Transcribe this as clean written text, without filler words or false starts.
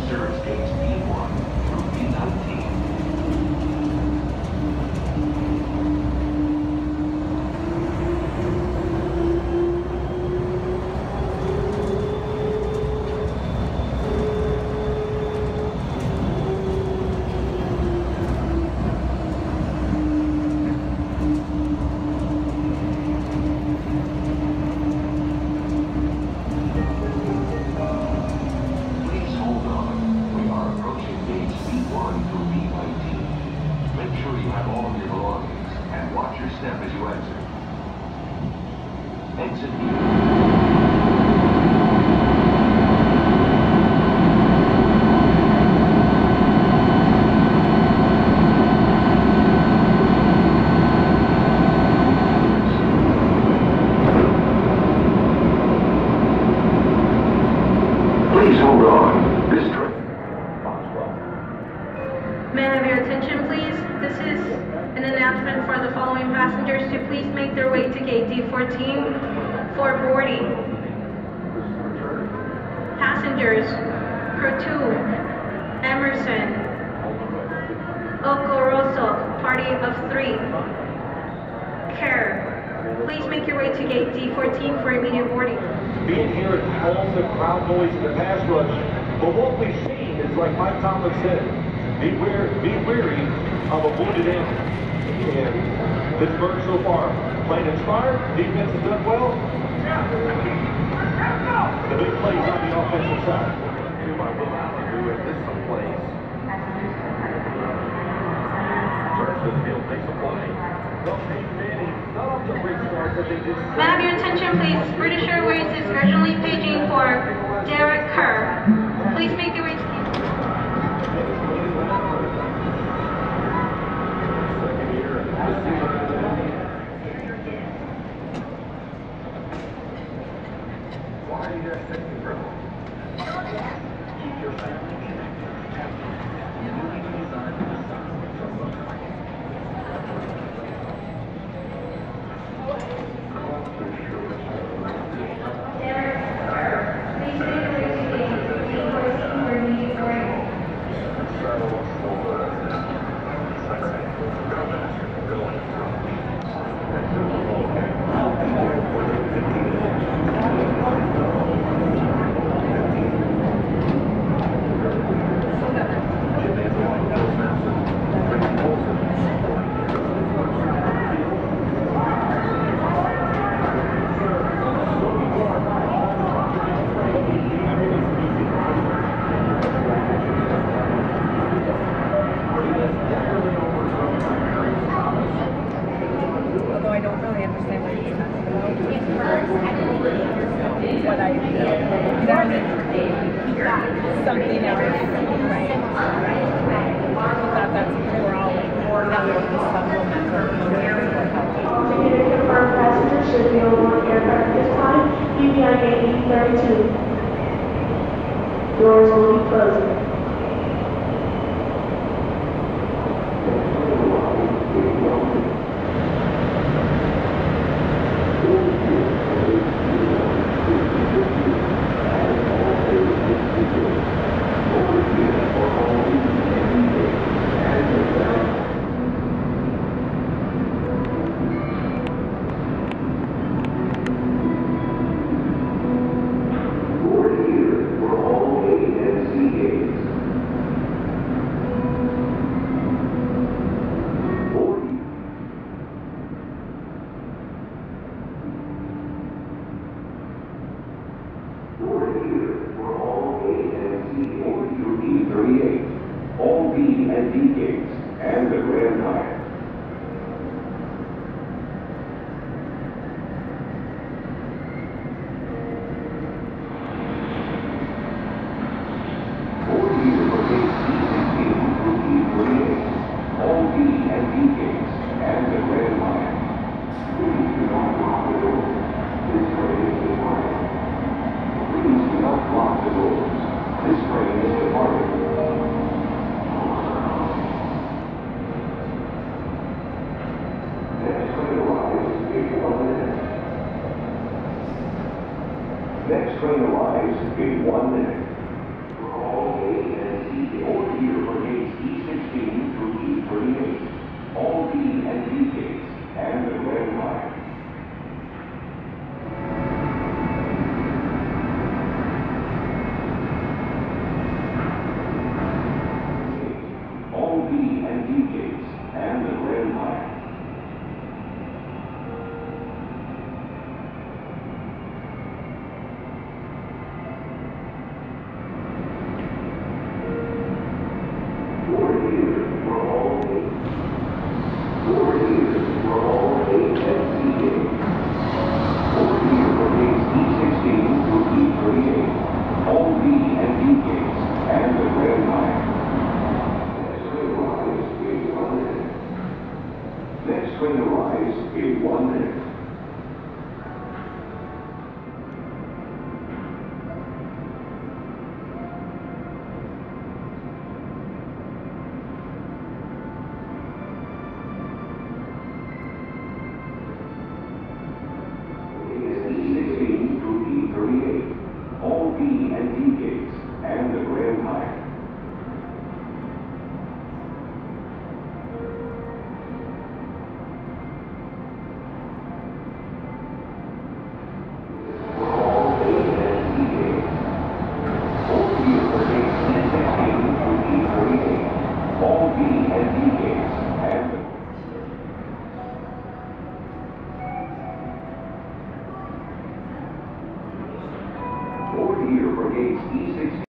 serves gates B1 through B19. Being here at home, the crowd noise and the pass rush, but what we've seen is, like Mike Tomlin said, be weary of a wounded animal. And Pittsburgh so far, playing inspired, defense has done well. The big plays on the offensive side. Who at this someplace turns to the field, makes a play. May I have your attention, please? British Airways is urgently paging for D-AIKK. Please make your way to Why are you guys taking the Keep your family Doors will be closing. All B and D gates and the Grand Hyatt. All B and D gates and the Grand Hyatt. Please do not lock the doors. This train is departing. Please do not lock the doors. This train is departing. Next train arrives in 1 minute. For all and the Grand Line. Next train arrives in 1 minute. E16 through E38, all B and D gates, and the Grand Line. Here for gates E16